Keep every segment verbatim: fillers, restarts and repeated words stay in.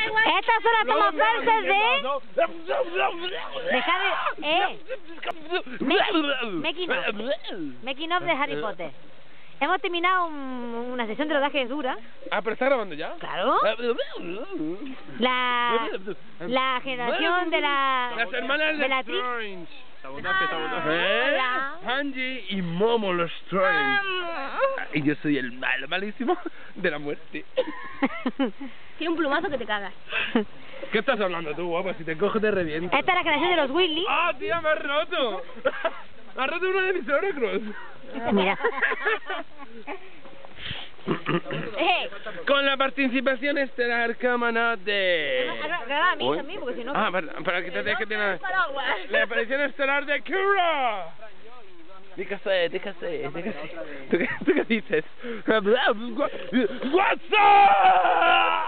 Estas son las tomas falsas de... Deja de... Eh. Making of. Making of de Harry Potter. Hemos terminado un, una sesión de rodaje dura. Ah, pero está grabando ya. Claro. La... La generación de la... Las hermanas de la actriz. Strange. Sabotaje, sabotaje. ¿Eh? Hola. Angie y Momo los Strange. Y yo soy el malo, malísimo de la muerte. Tiene un plumazo que te cagas. ¿Qué estás hablando tú, guapa? Si te cojo te reviento. Esta es la generación de los Weasley. ¡Ah, tía, me has roto! ¡Me has roto uno de mis oracros! Mira. Eh. Con la participación estelar cámara de... Graba a mí también, porque si no... Ah, para, para que te dejes que tiene... La aparición estelar de Kira. Dígase, dígase, dígase. ¿Tú qué, ¿Tú qué dices? WhatsApp.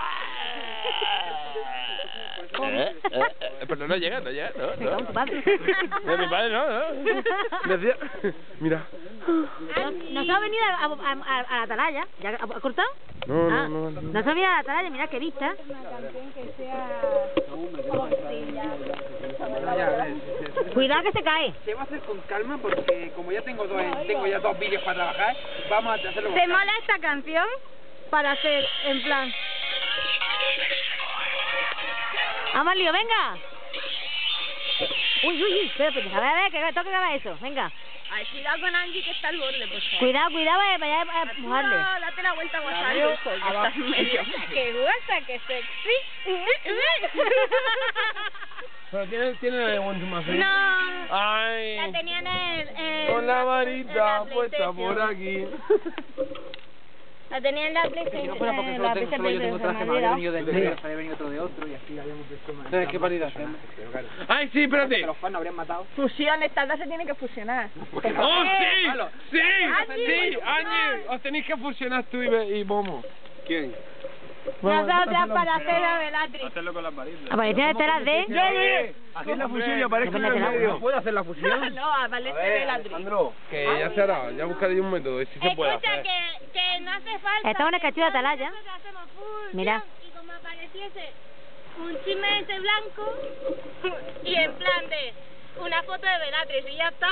Eh, eh, eh, pero no llega, no llega, no, no. Tu padre. No, mi padre no, no. Decía, mira. Nos ha venido a, a, a, a la atalaya. ¿Ya ha cortado? No, Ah, no, no. nos ha venido a la atalaya, mira qué vista. Cuidado que se cae. Se va a hacer con calma porque como ya tengo dos, tengo ya dos vídeos para trabajar, vamos a hacerlo con ¿Te calma. mola esta canción? Para hacer, en plan... Vamos, Lío, venga. Uy, uy, uy, espera, espera, a ver, a ver, que toca que haga eso, venga. Ay, cuidado con Angie que está al borde, por favor. Cuidado, cuidado, eh, vaya a mojarle. No, date la vuelta a WhatsApp. Estás medio. ¡Qué guasa, qué sexy! Pero tiene, tiene One to Más. No, Ay. la tenía en el... en- Con la en varita la puesta PlayStation. por aquí. La tenía en la PlayStation. Si no fuera porque en solo, la tengo, solo yo tengo traje, me habría venido de negro, habría venido otro de otro y así habíamos visto más. ¿Sabes qué paridad? Ay, sí, espérate. Que los fans nos habrían matado. Fusión, estas dos se tienen que fusionar. ¡Oh, sí! Malo. ¡Sí! Angie, ¡Sí! bueno, ¡Angie! Os tenéis que fusionar tú y, Be- y Momo. ¿Quién? Nosotras para hacer la Bellatrix. Hacerlo con las varitas. Aparición estelar de... ¡Ya ve! Hacer la fusión y aparezco en el medio. ¿No puedo hacer la fusión? No, a Valencia Bellatrix. Alejandro. Que ya se hará, ya buscaré un método y si se puede Escucha, hacer. que, que no hace falta. Estamos en el castillo de Atalaya. Nosotros hacemos full Mira. Y como apareciese un chisme ese blanco y en plan de una foto de Bellatrix y ya está.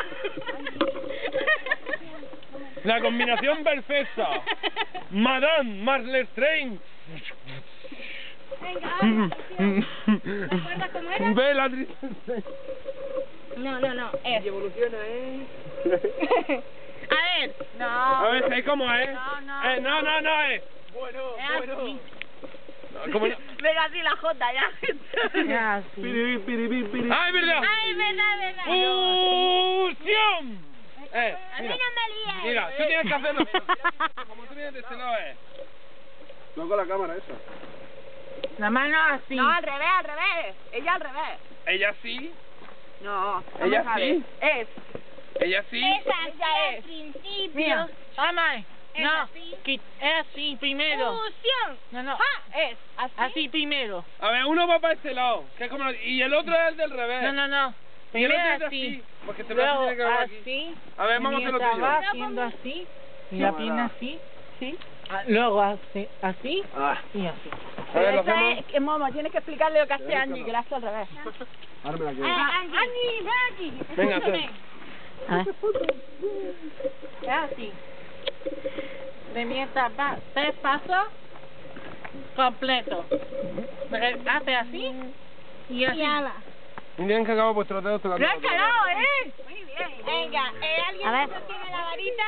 La combinación perfecta. Madame Marle Strange. Venga, ¿te acuerdas cómo era? Bellatrix. No, no, no, es. Y evoluciona, ¿eh? A ver. No. A ver, ¿sabes cómo es? No, no. Eh, no, no, no es. Bueno, Es así. No, ¿cómo no? Venga, así la J ya. Ya, sí. Piribi, piribi, piribi. ¡Ay, verdad! Ay, verdad, verdad. ¡Fusión! Eh, A mí mira, no me líes. mira, tú tienes que hacerlo. Como tú vienes de este lado es. No con la cámara esa. La mano así. No, al revés, al revés. Ella al revés. Ella sí, No, no ella me sale. sí, Es. ella sí. Esa ya es. Principio. Mira. Ama, Es no, así. que- es así primero. Fusión. No, no, Ah, es. Así. así primero. A ver, uno va para este lado, que es como la- y el otro es el del revés. No, no, no. Y el Primero otro es así. así, porque se Luego tiene que ver aquí. así. A ver, vamos a hacerlo mientras tuyo. va haciendo así. Y la pierna así. Sí. Ah, luego así, así Ah, y así. a ver, lo Esa hacemos. es, que Momo, tienes que explicarle lo que hace Angie, que la hace al revés. Ahora me la quedo. Ah, Angie, ven aquí. Venga, hacer. A ver. Es así. De mientras va tres pasos completo. Hace así y así. Y tienen que acabar vuestros dedos tocando. ¡Lo has calado, eh! Muy bien. Venga, eh, ¿alguien A ver. me sostiene la varita?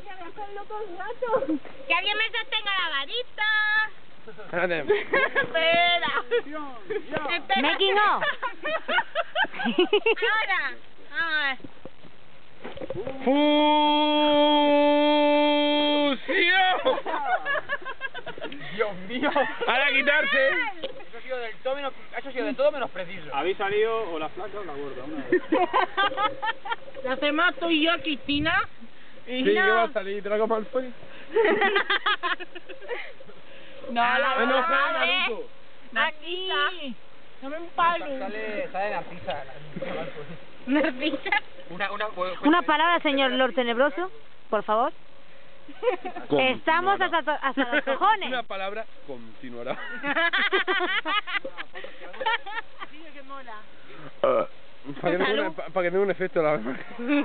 ¡Que alguien me sostenga la varita! Espérate. Espera. Espera. Making of. Ahora. A ver. ¡Fusión! Dios mío. Ahora quitarse. Eso ha sido del todo menos, eso ha sido de todo menos preciso. Habéis salido o la flaca o la gorda. Una vez. Lo hacemos tú y yo, Cristina. Y Sí, ¿qué no. va a salir? ¿Te la copa al fuego? No, la Ah, no, verdad, sale eh. Naruto. Aquí. Dame un palo. Sale, sale Narcisa. Narcisa. Una, una, Una palabra, señor Lord Tenebroso, por favor. Estamos hasta, hasta los cojones. Una palabra continuará. Para que, tenga una- pa- pa que tenga un efecto la verdad.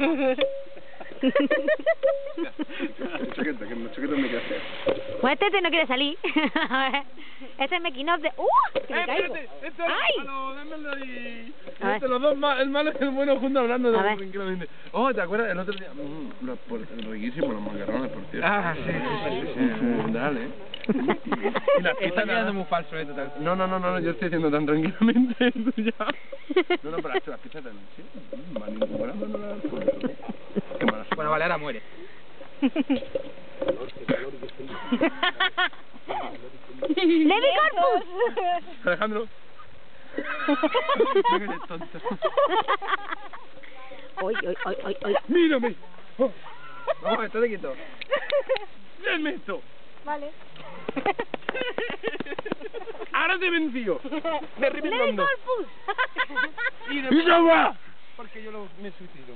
Chaqueta, que la chaqueta me queda fea. Pues este, este no quiere salir. A ver. Este es making of de... ¡Uh! Que me caigo. Esto ¡Ay! Malo, dámelo ahí. A ver. Esto, los dos, ma- el malo y el bueno juntos hablando de A ver. tranquilamente. Oh, ¿te acuerdas? El otro día... Mm, los por, riquísimos los macarrones, por cierto. Ah, sí, sí, sí, sí. Dale. Y la pizza Está quedando nada. muy falso, eh, total. No, no, no, no, yo estoy haciendo tan tranquilamente esto ya. No, no, pero las pizzas también, sí. Mm, van incorporando las cosas. Qué malas. Bueno, vale, ahora muere. ¡Levi Corpus! Alejandro. No eres tonto. ¡Ay, ay, ay, ay, ay! Mírame. Oh, Vamos, estate quieto. denme esto. Vale. Ahora te venció. Me ¡Levi reventando. Corpus! Y ya va. Porque yo lo, me suicido.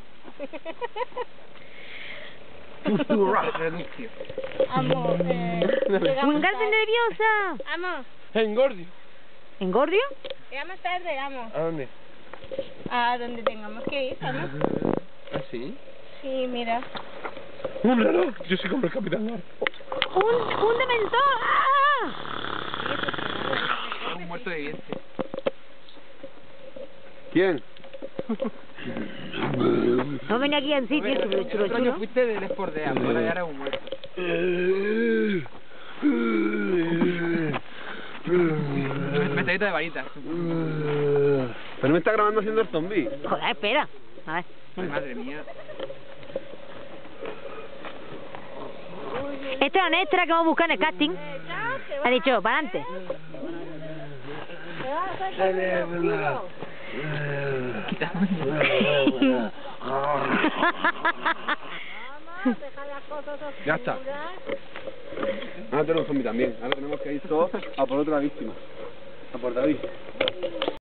Renuncio. Amor, eh, llegamos ¡Wingarse tarde. nerviosa! Amor, Engordi. ¿Engordio? llegamos tarde, amor. ¿A dónde? A donde tengamos que ir, amor. ¿Ah, sí? Sí, mira. ¡Un reloj! Yo soy como el Capitán Gar. ¡Un, un dementor! ¡Ah! Un muerto viviente. ¿Quién? No venía aquí en sitio, chulo, El chulo, otro año chulo. fuiste del Sport de Apple, ahora ya eres un muerto. Metadita de varitas. Pero me está grabando haciendo el zombie. Joder, espera. A ver. Ay, madre mía. Este era un extra que hemos buscado en el casting. Ha dicho, para adelante. Ya está. Ahora tenemos un zombie también. Ahora tenemos que ir todos a por otra víctima. A por David.